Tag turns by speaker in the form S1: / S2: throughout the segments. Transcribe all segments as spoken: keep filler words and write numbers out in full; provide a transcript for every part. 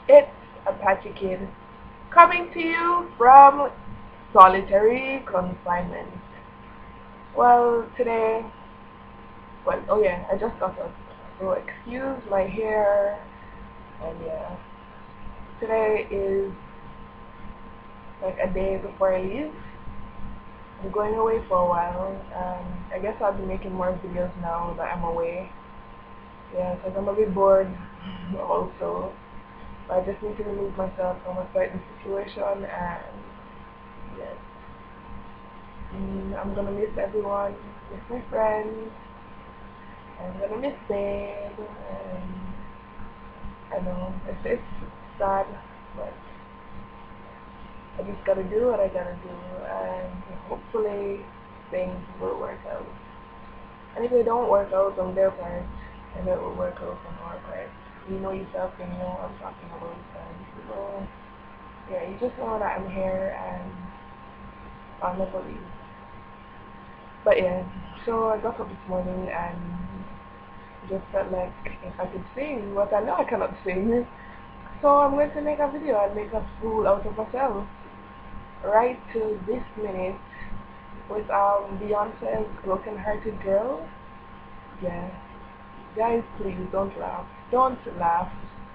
S1: It's Apache Kid coming to you from solitary confinement. Well, today, well, oh yeah, I just got up, so excuse my hair, and yeah, today is like a day before I leave. I'm going away for a while, and I guess I'll be making more videos now that I'm away. Yeah, because I'm a bit bored also. I just need to remove myself from a certain situation, and yes, mm, I'm gonna miss everyone, miss my friends, I'm gonna miss Babe, and I know it's, it's sad, but I just gotta do what I gotta do, and hopefully things will work out. And if they don't work out on their part, then it will work out on our part. You know yourself, and you know what I'm talking about, and so yeah, you just know that I'm here, and I'll never leave. But yeah, so I got up this morning and just felt like if I could sing, but I know I cannot sing, so I'm going to make a video and make a fool out of myself right to this minute with um Beyonce's Broken Hearted Girl. Yeah, guys, please don't laugh, don't laugh.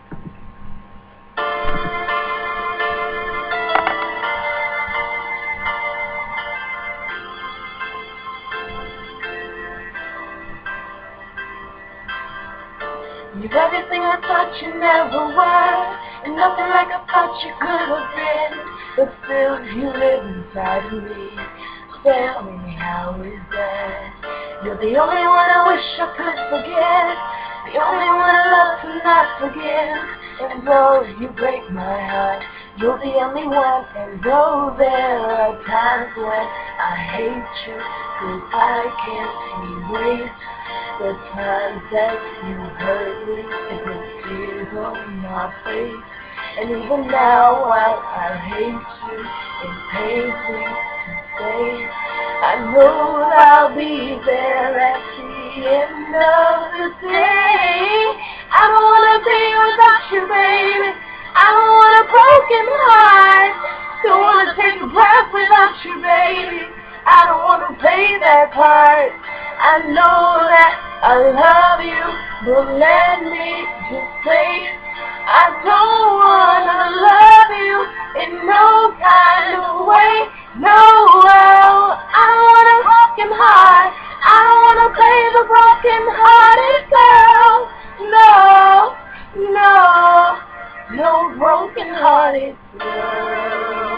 S2: You're everything I thought you never were, and nothing like I thought you could have been. But still, you live inside of me. Tell me, how is that? You're the only one I wish I could forget, the only one I love to not forget. And though you break my heart, you're the only one. And though there are times when I hate you, 'cause I can't erase the times that you hurt me, it puts tears on my face. And even now, while I hate you, it pains me to say, I know I'll be there at the end of the day. I don't wanna be without you, baby. I don't want a broken heart. Don't wanna take a breath without you, baby. I don't wanna play that part. I know that I love you, but let me just say, I don't wanna love you in no kind of way. No, well, I don't want a broken heart. I don't wanna play the broken hearted girl. No, no, no broken hearted girl.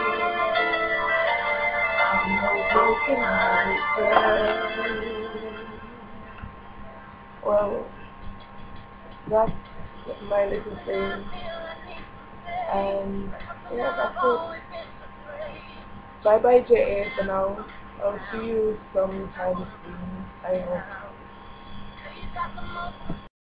S2: I'm no broken hearted girl.
S1: Well, that's my little thing, and yeah, that's it. Bye bye J A for now. I'll see you sometime soon, I hope.